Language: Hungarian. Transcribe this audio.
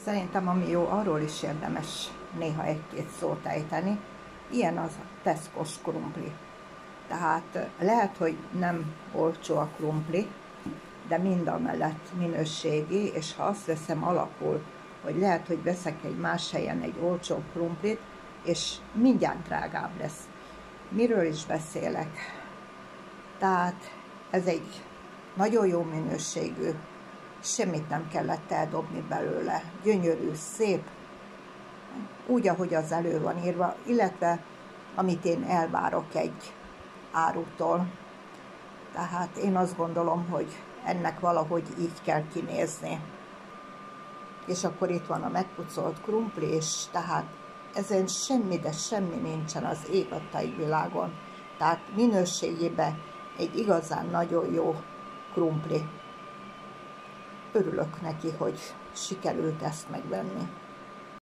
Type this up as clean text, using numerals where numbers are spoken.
Szerintem ami jó, arról is érdemes néha egy-két szót ejteni. Ilyen az a Tesco-s krumpli. Tehát lehet, hogy nem olcsó a krumpli, de mindamellett minőségi, és ha azt veszem alapul, hogy lehet, hogy veszek egy más helyen egy olcsó krumplit, és mindjárt drágább lesz. Miről is beszélek? Tehát ez egy nagyon jó minőségű, semmit nem kellett eldobni belőle. Gyönyörű, szép, úgy, ahogy az elő van írva, illetve amit én elvárok egy árutól. Tehát én azt gondolom, hogy ennek valahogy így kell kinézni. És akkor itt van a megpucolt krumpli, és tehát ezen semmi, de semmi nincsen az ég adta világon. Tehát minőségében egy igazán nagyon jó krumpli. Örülök neki, hogy sikerült ezt megvenni.